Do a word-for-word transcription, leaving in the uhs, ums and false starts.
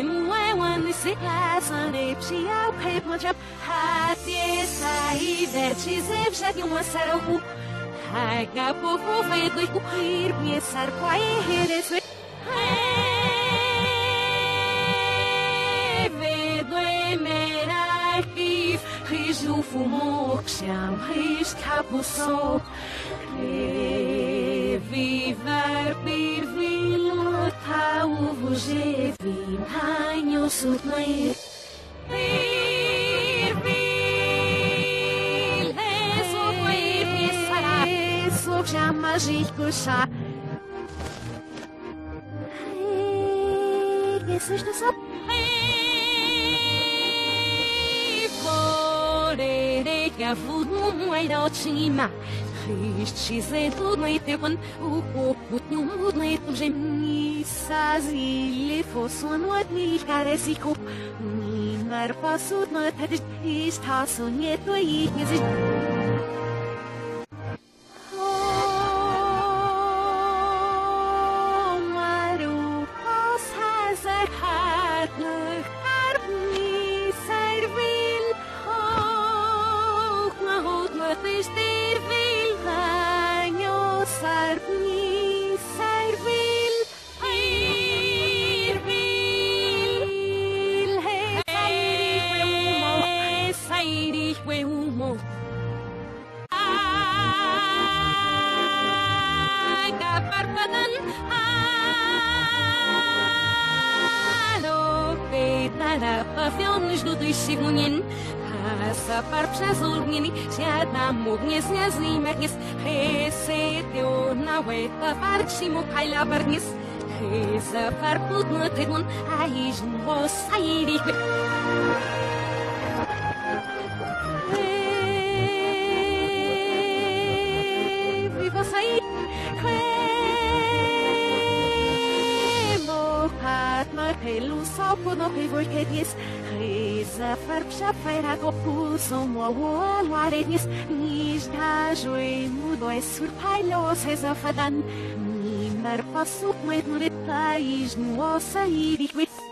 muewan se glasan e psia pep mojap hatie sai verci zevshat yuma sarahu haga povo vedo ku ir piesar quai heres vedo emeraki rizu fumo xiam ris capuso viver bir vilo tau vujevi hanyo sutmai bir vil eso foi pisara eso chama jikusa que seja só fore que a fumo muero chima Исчезай трудный он, упут не мудный уже не сазили фосон от них каресику. Минар пасут на тадж из тасу не твоих язык. О, Мару, осазар хатных арбни сарвил. О, махут латыш тервил. Sarpni servil irvil hey sairich we humo aga parpadan alo peitara pafions do tishigunin Asa parpshazul gini siada mugnis nyazimergis Hese teona weta farchimo kaila bargis Hese farput nutegun aijn vos airi Viva sai Quemo patma pelu sopo no pivoi ketis Hese farpsha faira kopuso mo warenis Nis da joi mudo e surpailos hesa fadan Nimar pasuk met nurit tais no sairi